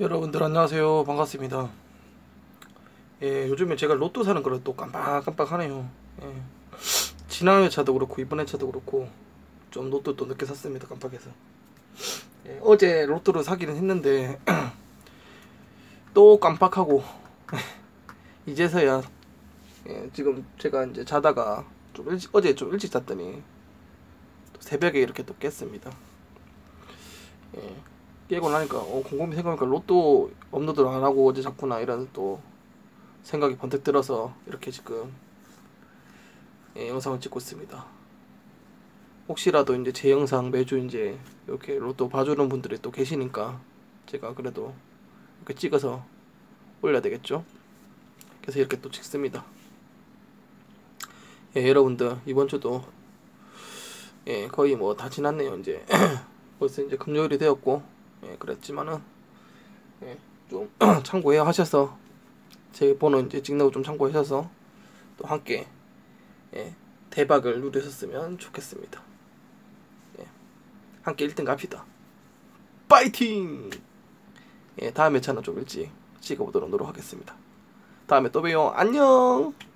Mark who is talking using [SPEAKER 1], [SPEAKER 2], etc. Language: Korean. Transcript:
[SPEAKER 1] 여러분들 안녕하세요. 반갑습니다. 예, 요즘에 제가 로또 사는 걸 또 깜빡깜빡하네요. 예, 지난 회차도 그렇고 이번 회차도 그렇고 좀 로또 또 늦게 샀습니다. 깜빡해서. 예, 어제 로또를 사기는 했는데 또 깜빡하고 이제서야 지금 제가 이제 자다가 어제 좀 일찍 잤더니 또 새벽에 이렇게 또 깼습니다. 예, 깨고 나니까 곰곰이 생각하니까 로또 업로드를 안 하고 어제 잤구나 이런 또 생각이 번뜩 들어서 이렇게 지금 영상을 찍고 있습니다. 혹시라도 이제 제 영상 매주 이제 이렇게 로또 봐주는 분들이 또 계시니까 제가 그래도 이렇게 찍어서 올려야 되겠죠. 그래서 이렇게 또 찍습니다. 여러분들 이번 주도 거의 뭐 다 지났네요. 이제 벌써 이제 금요일이 되었고 그랬지만은 좀 참고해 하셔서 제 번호 이제 찍는 거 좀 참고하셔서 또 함께 대박을 누리셨으면 좋겠습니다. 함께 1등 갑시다. 파이팅! 다음 회차는 좀 일찍 찍어보도록 노력하겠습니다. 다음에 또 봬요. 안녕!